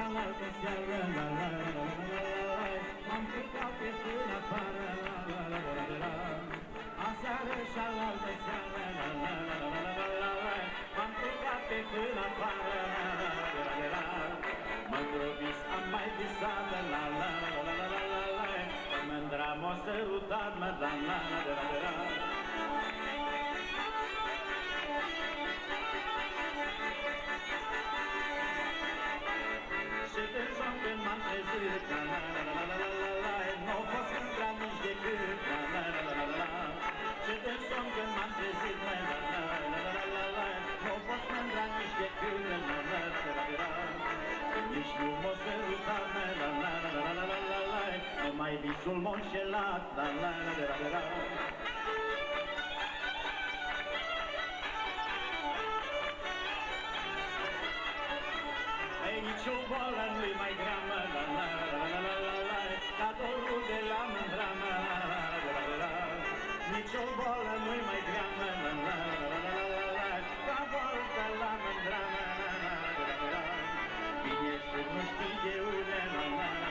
altă seară, la la la la la la, m-am plecat pe până afară, la la la la la la. Aseară și alaltă seară, la la la la la la la la, m-am plecat pe până afară, la la la la la la. Mândru vis am mai visat, la la la la la la la la, mândra m-o sărutat, la la la la la la la. Și de somn când m-am trezit, la la la la la la la la, n-o fost mândra nici decât, la la la la la la. Și de somn când m-am trezit, la la la la la la la, n-o fost mândra nici decât, la la la la la la. Nici nu m-o sărutat, la la la la la la la la, numai visul m-o înșelat, la la la la la la. Nici o boală nu-i mai gramă, la la la la la la la, ca dorul de la mândramă, la la la la la. Nici o boală nu-i mai gramă, la la la la la la, ca dorul de la mândramă, la la la la la. Bine și nu știi de unde, la la la.